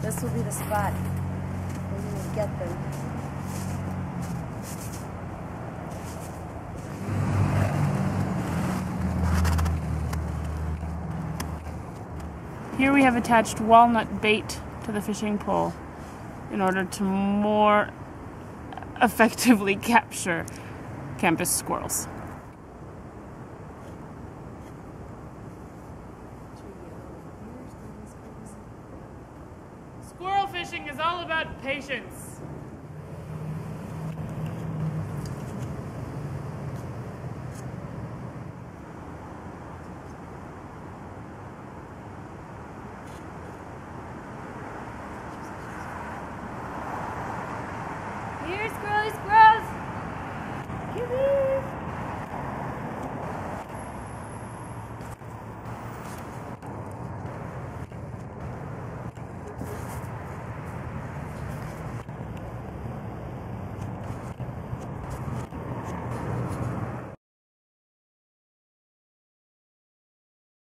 this will be the spot where you will get them. Here we have attached walnut bait to the fishing pole in order to more effectively capture campus squirrels. Squirrel fishing is all about patience.